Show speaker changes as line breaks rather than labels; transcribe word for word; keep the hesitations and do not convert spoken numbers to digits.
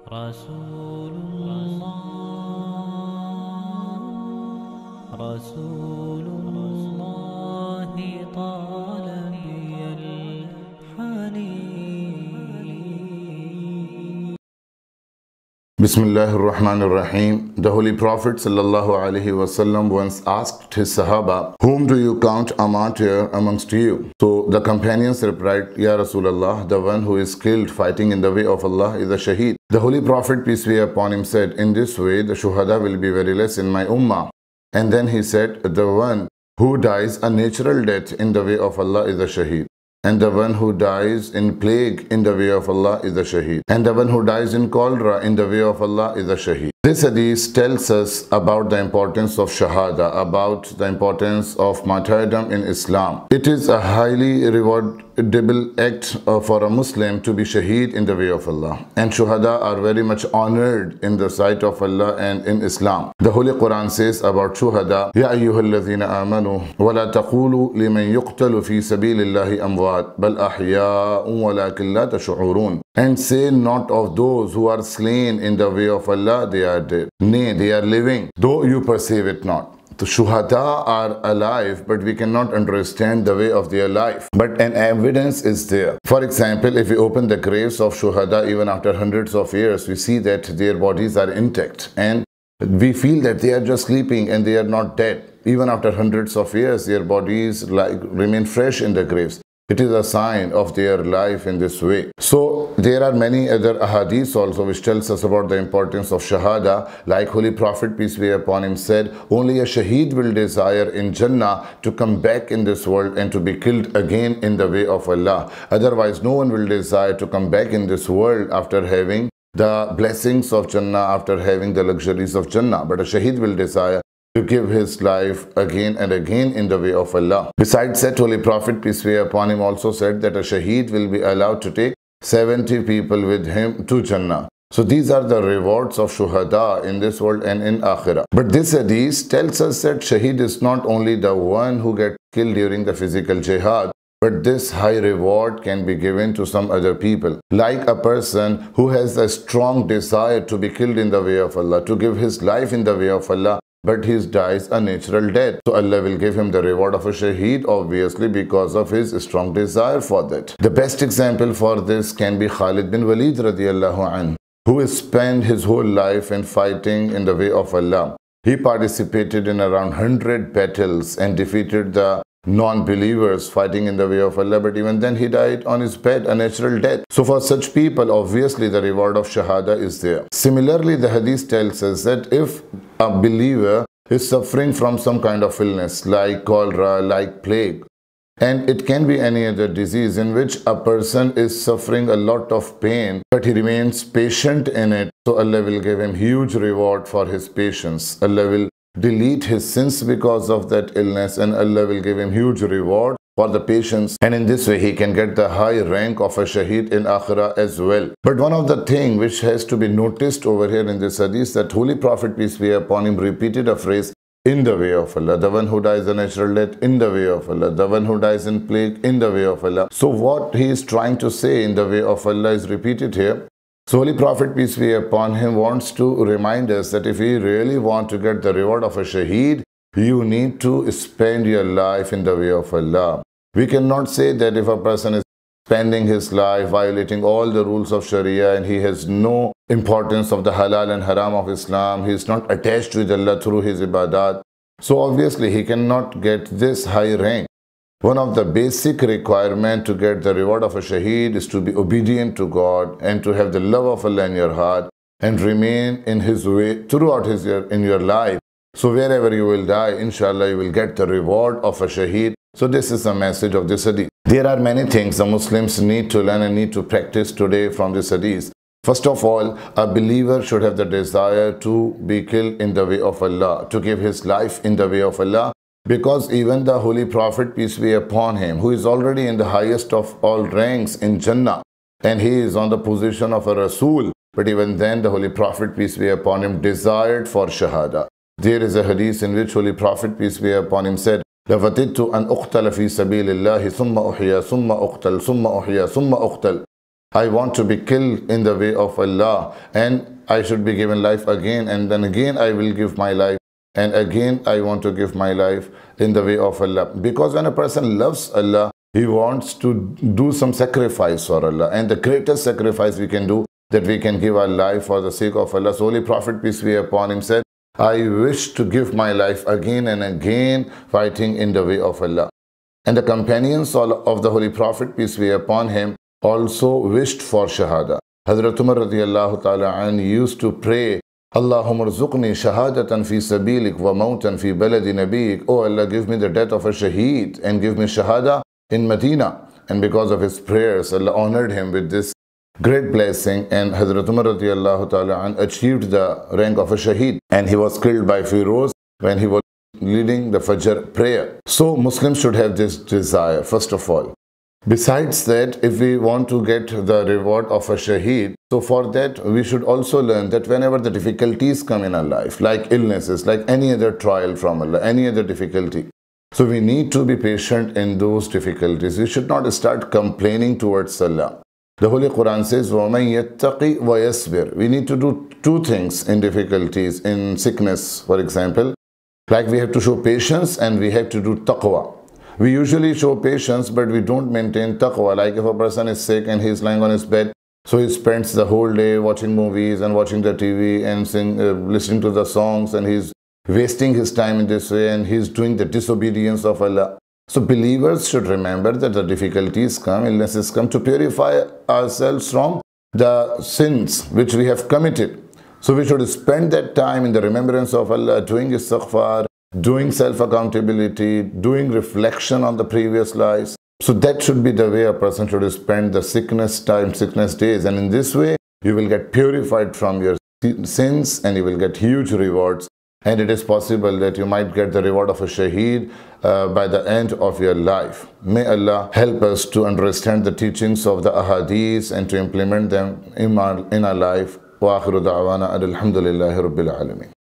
رسول الله رسول الله طال بي الحنين.
Bismillah ar-Rahman ar-Rahim. The Holy Prophet sallallahu alaihi wasallam once asked his Sahaba, "Whom do you count a martyr amongst you?" So the companions replied, "Ya Rasulullah, the one who is killed fighting in the way of Allah is a shaheed." The Holy Prophet, peace be upon him, said, "In this way the shuhada will be very less in my ummah." And then he said, "The one who dies a natural death in the way of Allah is a shaheed. And the one who dies in plague in the way of Allah is a shaheed. And the one who dies in cholera in the way of Allah is a shaheed." This hadith tells us about the importance of shahada, about the importance of martyrdom in Islam. It is a highly rewardable act for a Muslim to be shaheed in the way of Allah. And shuhada are very much honored in the sight of Allah and in Islam. The Holy Quran says about shuhada, "Ya ayyuhalladhina amanu, wa la taqulu liman yuqtalu fi sabilillahi amwat, bal ahya'un walakin la tash'urun." And say not of those who are slain in the way of Allah, they are dead. Nay, they are living, though you perceive it not. The shuhada are alive, but we cannot understand the way of their life. But an evidence is there. For example, if we open the graves of shuhada even after hundreds of years, we see that their bodies are intact. And we feel that they are just sleeping and they are not dead. Even after hundreds of years, their bodies like remain fresh in the graves. It is a sign of their life in this way. So there are many other ahadith also which tells us about the importance of shahada. Like Holy Prophet, peace be upon him, said, "Only a shaheed will desire in Jannah to come back in this world and to be killed again in the way of Allah. Otherwise, no one will desire to come back in this world after having the blessings of Jannah, after having the luxuries of Jannah. But a shaheed will desire to give his life again and again in the way of Allah." Besides that, Holy Prophet, peace be upon him, also said that a shaheed will be allowed to take seventy people with him to Jannah. So these are the rewards of shuhada in this world and in akhirah. But this hadith tells us that shaheed is not only the one who gets killed during the physical jihad, but this high reward can be given to some other people. Like a person who has a strong desire to be killed in the way of Allah, to give his life in the way of Allah, but he dies a natural death. So Allah will give him the reward of a shaheed, obviously, because of his strong desire for that. The best example for this can be Khalid bin Walid radiallahu anhu, who has spent his whole life in fighting in the way of Allah. He participated in around one hundred battles and defeated the non-believers fighting in the way of Allah, but even then he died on his bed, a natural death. So for such people, obviously the reward of shahada is there. Similarly, the hadith tells us that if a believer is suffering from some kind of illness like cholera, like plague, and it can be any other disease in which a person is suffering a lot of pain, but he remains patient in it, so Allah will give him huge reward for his patience. Allah will delete his sins because of that illness, and Allah will give him huge reward for the patience, and in this way he can get the high rank of a shaheed in akhirah as well. But one of the things which has to be noticed over here in this hadith, that Holy Prophet, peace be upon him, repeated a phrase, "In the way of Allah." The one who dies a natural death, in the way of Allah. The one who dies in plague, in the way of Allah. So what he is trying to say, in the way of Allah, is repeated here. So Holy Prophet, peace be upon him, wants to remind us that if we really want to get the reward of a shaheed, you need to spend your life in the way of Allah. We cannot say that if a person is spending his life violating all the rules of Sharia and he has no importance of the halal and haram of Islam, he is not attached with Allah through his ibadat, so obviously he cannot get this high rank. One of the basic requirements to get the reward of a shaheed is to be obedient to God and to have the love of Allah in your heart and remain in His way throughout his year in your life. So wherever you will die, inshallah, you will get the reward of a shaheed. So this is the message of this hadith. There are many things the Muslims need to learn and need to practice today from this hadith. First of all, a believer should have the desire to be killed in the way of Allah, to give his life in the way of Allah. Because even the Holy Prophet, peace be upon him, who is already in the highest of all ranks in Jannah, and he is on the position of a Rasul, but even then the Holy Prophet, peace be upon him, desired for Shahada. There is a hadith in which Holy Prophet, peace be upon him, said, لَفَتِدْتُ أَنْ أُقْتَلَ فِي سَبِيلِ اللَّهِ ثُمَّ أُحْيَا ثُمَّ أُقْتَلْ ثُمَّ أُحْيَا ثُمَّ أُقْتَلْ. I want to be killed in the way of Allah, and I should be given life again, and then again I will give my life, and again I want to give my life in the way of Allah. Because when a person loves Allah, he wants to do some sacrifice for Allah, and the greatest sacrifice we can do, that we can give our life for the sake of Allah. So Holy Prophet, peace be upon him, said, I wish to give my life again and again fighting in the way of Allah. And the companions of the Holy Prophet, peace be upon him, also wished for Shahada. Hazrat Umar radiallahu ta'ala an used to pray, Allahumma rzuqni shahadatan fi sabilik wa mautan fi baladi nabiyik. Oh Allah, give me the death of a shaheed and give me shahada in Medina. And because of his prayers, Allah honored him with this great blessing, and Hazrat Umar radiallahu ta'ala an achieved the rank of a shaheed, and he was killed by Firoz when he was leading the Fajr prayer. So Muslims should have this desire, first of all. Besides that, if we want to get the reward of a shaheed, so for that we should also learn that whenever the difficulties come in our life, like illnesses, like any other trial from Allah, any other difficulty, so we need to be patient in those difficulties. We should not start complaining towards Allah. The Holy Quran says, وَمَنْ يَتَّقِ وَيَصْبِرْ. We need to do two things in difficulties, in sickness, for example. Like we have to show patience and we have to do taqwa. We usually show patience, but we don't maintain taqwa. Like if a person is sick and he is lying on his bed, so he spends the whole day watching movies and watching the T V and sing, uh, listening to the songs, and he's wasting his time in this way, and he's doing the disobedience of Allah. So believers should remember that the difficulties come, illnesses come to purify ourselves from the sins which we have committed. So we should spend that time in the remembrance of Allah, doing istighfar, doing self-accountability, doing reflection on the previous lives. So that should be the way a person should spend the sickness time, sickness days. And in this way, you will get purified from your sins and you will get huge rewards. And it is possible that you might get the reward of a shaheed uh, by the end of your life. May Allah help us to understand the teachings of the ahadith and to implement them in our, in our life. Wa akhiru da'wana alhamdulillahi rabbil alamin.